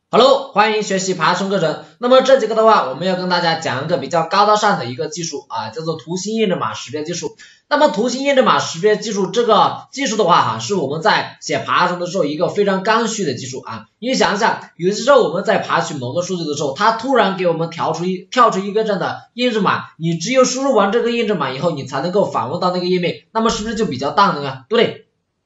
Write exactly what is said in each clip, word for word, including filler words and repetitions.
Hello， 欢迎学习爬虫课程。那么这节课的话，我们要跟大家讲一个比较高大上的一个技术啊，叫做图形验证码识别技术。那么图形验证码识别技术这个技术的话哈，是我们在写爬虫的时候一个非常刚需的技术啊。你想一下，有些时候我们在爬取某个数据的时候，它突然给我们调出一跳出一个这样的验证码，你只有输入完这个验证码以后，你才能够访问到那个页面，那么是不是就比较大呢？对不对？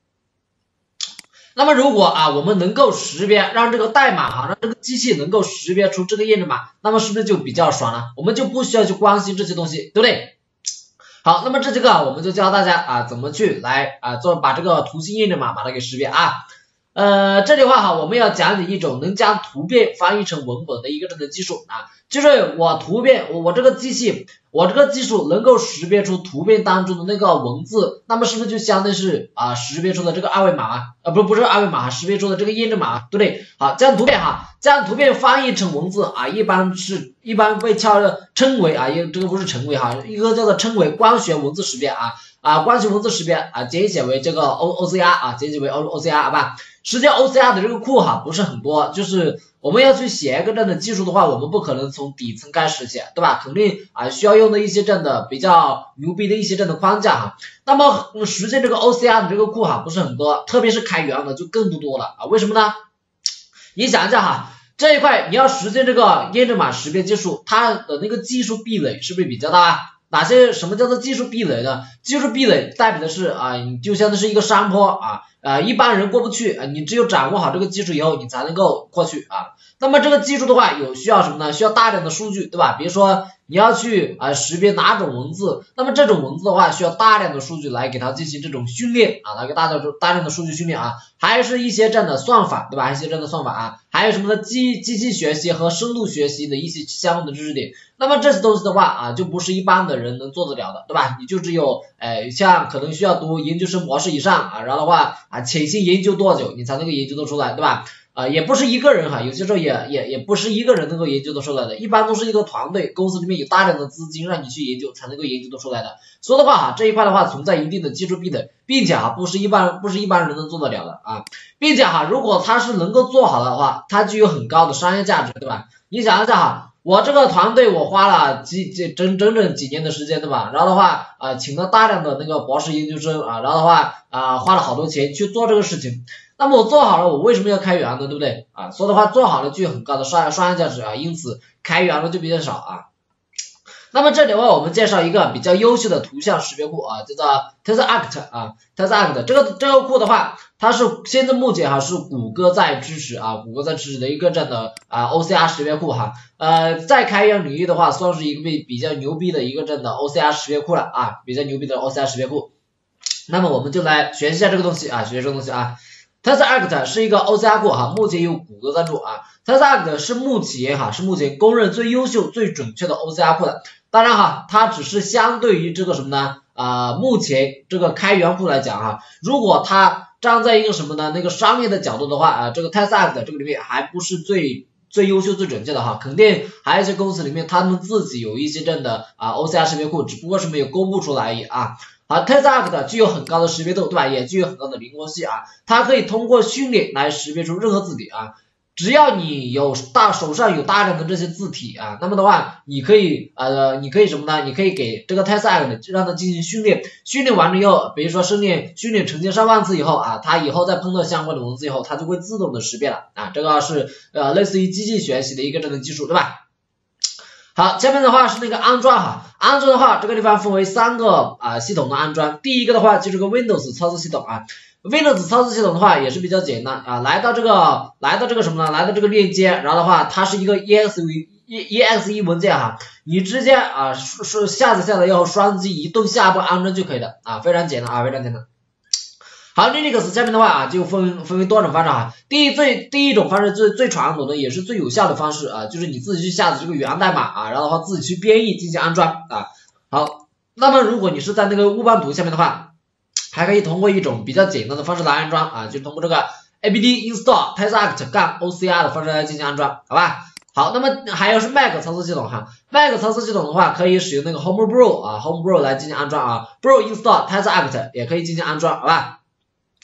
那么如果啊我们能够识别，让这个代码哈，让这个机器能够识别出这个验证码，那么是不是就比较爽了？我们就不需要去关心这些东西，对不对？好，那么这节课啊，我们就教大家啊怎么去来啊做把这个图形验证码把它给识别啊。呃，这里的话哈，我们要讲解一种能将图片翻译成文本的一个这个技术啊，就是我图片我我这个机器我这个技术能够识别出图片当中的那个文字，那么是不是就相当于是啊识别出的这个二维码啊？呃不不是二维码，识别出的这个验证码，对不对？好，将图片哈，将图片翻译成文字啊，一般是一般被叫称为啊，这个不是称为哈，一个叫做称为光学文字识别啊啊光学文字识别啊，简写为这个 O O C R 啊，简写为 O O C R 好吧？实际上 O C R 的这个库哈不是很多，就是我们要去写一个这样的技术的话，我们不可能从底层开始写，对吧？肯定啊需要用的一些这样的比较牛逼的一些这样的框架哈。那么实际这个 O C R 的这个库哈不是很多，特别是开源的就更不多了啊。为什么呢？你想一下哈，这一块你要实现这个验证码识别技术，它的那个技术壁垒是不是比较大啊？哪些什么叫做技术壁垒呢？技术壁垒代表的是啊，你就像是一个山坡啊。呃，一般人过不去啊，你只有掌握好这个技术以后，你才能够过去啊。那么这个技术的话，有需要什么呢？需要大量的数据，对吧？比如说你要去啊识别哪种文字，那么这种文字的话，需要大量的数据来给它进行这种训练啊，来给大量大量的数据训练啊，还是一些这样的算法，对吧？一些这样的算法啊，还有什么的机机器学习和深度学习的一些相关的知识点。那么这些东西的话啊，就不是一般的人能做得了的，对吧？你就只有呃像可能需要读研究生博士以上啊，然后的话啊潜心研究多久你才能够研究得出来，对吧？啊、呃，也不是一个人哈，有些时候也也也不是一个人能够研究得出来的，一般都是一个团队，公司里面有大量的资金让你去研究才能够研究得出来的。所以的话哈，这一块的话存在一定的技术壁垒，并且哈不是一般不是一般人能做得了的啊，并且哈如果他是能够做好的话，它具有很高的商业价值，对吧？你想一下哈。我这个团队我花了几几整整整几年的时间，对吧？然后的话啊、呃，请了大量的那个博士研究生啊，然后的话啊、呃，花了好多钱去做这个事情。那么我做好了，我为什么要开源呢？对不对啊？所以的话做好了具有很高的商商业价值啊，因此开源的就比较少啊。那么这里的话，我们介绍一个比较优秀的图像识别库啊，叫做 TensorAct 啊 ，TensorAct 这个这个库的话，它是现在目前哈是谷歌在支持啊，谷歌在支持的一个这样的啊 O C R 识别库哈，呃，在开源领域的话，算是一个比比较牛逼的一个这样的 O C R 识别库了啊，比较牛逼的 O C R 识别库。那么我们就来学习一下这个东西啊，学习这个东西啊。TensorAct 是一个 O C R 库哈，目前由谷歌赞助啊。TensorAct 是目前哈是目前公认最优秀、最准确的 O C R 库的。当然哈，它只是相对于这个什么呢？啊、呃，目前这个开源库来讲哈，如果它站在一个什么呢？那个商业的角度的话啊、呃，这个 TensorAct 这个里面还不是最最优秀、最准确的哈，肯定还有一些公司里面他们自己有一些这样的啊 O C R 识别库，只不过是没有公布出来而已啊。好 ，TensorAct 具有很高的识别度，对吧？也具有很高的灵活性啊，它可以通过训练来识别出任何字体啊。只要你有大手上有大量的这些字体啊，那么的话，你可以呃，你可以什么呢？你可以给这个 TensorAct 让它进行训练，训练完了以后，比如说训练训练成千上万次以后啊，它以后再碰到相关的文字以后，它就会自动的识别了啊。这个是呃类似于机器学习的一个这样的技术，对吧？好，下面的话是那个安装哈，安装的话这个地方分为三个啊、呃、系统的安装，第一个的话就是个 Windows 操作系统啊。Windows 操作系统的话也是比较简单啊，来到这个来到这个什么呢？来到这个链接，然后的话它是一个 E X E E X E 文件哈，你直接啊是下载下来以后双击移动下一步安装就可以了啊，非常简单啊，非常简单。好 ，Linux 下面的话啊就分分为多种方式啊，第一最第一种方式最最传统的也是最有效的方式啊，就是你自己去下载这个源代码啊，然后的话自己去编译进行安装啊。好，那么如果你是在那个乌班图下面的话。还可以通过一种比较简单的方式来安装啊，就通过这个 apt install TensorAct 杠 O C R 的方式来进行安装，好吧？好，那么还有是 Mac 操作系统哈 ，Mac 操作系统的话可以使用那个 Homebrew 啊 ，Homebrew 来进行安装啊 ，Brew install TensorAct 也可以进行安装，好吧？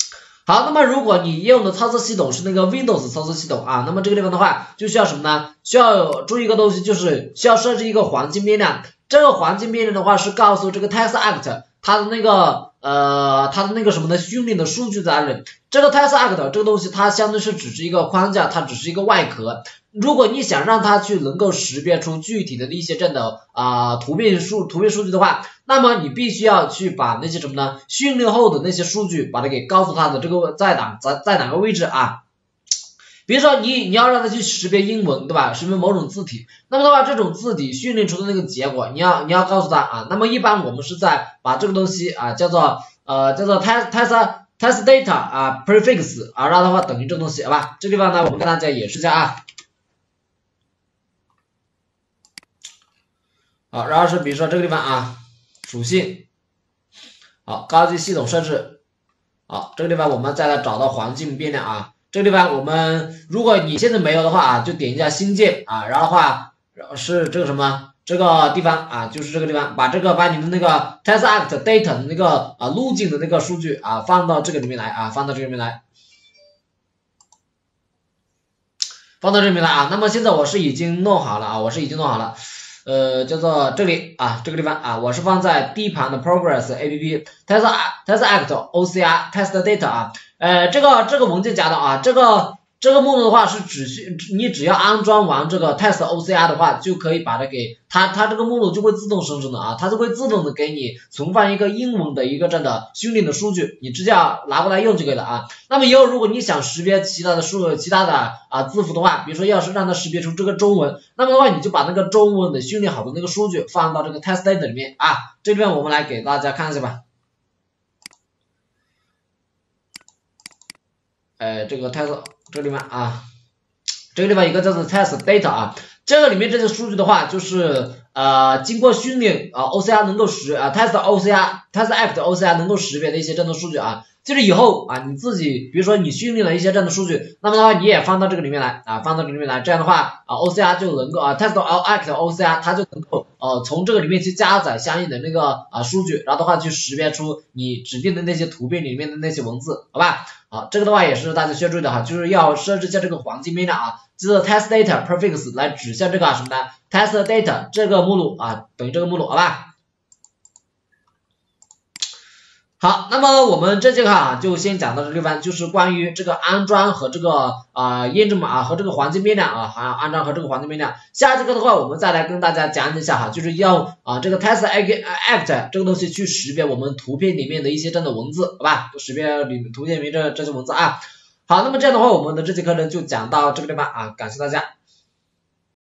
好，那么如果你用的操作系统是那个 Windows 操作系统啊，那么这个地方的话就需要什么呢？需要注意一个东西，就是需要设置一个黄金变量。这个黄金变量的话是告诉这个 TestAct 它的那个呃它的那个什么呢训练的数据在哪里。这个 TestAct 这个东西它相对是只是一个框架，它只是一个外壳。如果你想让它去能够识别出具体的一些这样的啊、呃、图片数图片数据的话，那么你必须要去把那些什么呢训练后的那些数据把它给告诉它的这个在哪在在哪个位置啊。比如说你你要让它去识别英文，对吧？识别某种字体，那么的话这种字体训练出的那个结果，你要你要告诉它啊。那么一般我们是在把这个东西啊叫做呃叫做 test test test data 啊 prefix 啊，让它的话等于这个东西，好吧？这地方呢我们跟大家演示一下啊。好，然后是比如说这个地方啊，属性，好，高级系统设置，好，这个地方我们再来找到黄金变量啊，这个地方我们如果你现在没有的话啊，就点一下新建啊，然后的话是这个什么这个地方啊，就是这个地方，把这个把你的那个 TestAct data 的那个啊路径的那个数据啊放到这个里面来啊，放到这里面来。放到这里面来啊，那么现在我是已经弄好了啊，我是已经弄好了。呃，叫做这里啊，这个地方啊，我是放在 D 盘的 Progress A P P Test TestAct O C R Test Data 啊，呃，这个这个文件夹的啊，这个这个目录的话是只需你只要安装完这个 Test O C R 的话，就可以把它给它它这个目录就会自动生成的啊，它就会自动的给你存放一个英文的一个这样的训练的数据，你直接拿过来用就可以了啊。那么以后如果你想识别其他的数其他的啊字符的话，比如说要是让它识别出这个中文，那么的话你就把那个中文的训练好的那个数据放到这个 test data 里面啊。这边我们来给大家看一下吧。呃，这个 test 这个地方啊，这个地方一个叫做 test data 啊，这个里面这些数据的话就是呃经过训练啊 O C R 能够识啊 test O C R TestAct O C R 能够识别的一些这样的数据啊。就是以后啊，你自己比如说你训练了一些这样的数据，那么的话你也放到这个里面来啊，放到这个里面来，这样的话啊 O C R 就能够啊 TestAct O C R 它就能够呃从这个里面去加载相应的那个啊数据，然后的话去识别出你指定的那些图片里面的那些文字，好吧？好，这个的话也是大家需要注意的哈，就是要设置一下这个黄金变量啊，这个 test data prefix 来指向这个什么呢 test data 这个目录啊，等于这个目录，好吧？好，那么我们这节课啊就先讲到这个地方，就是关于这个安装和这个啊、呃、验证码和这个黄金变量啊，还有安装和这个黄金变量。下节课的话，我们再来跟大家讲一下哈，就是要啊这个 TestAct 这个东西去识别我们图片里面的一些这样的文字，好吧？识别里图片里面这这些文字啊。好，那么这样的话，我们的这节课呢就讲到这个地方啊，感谢大家。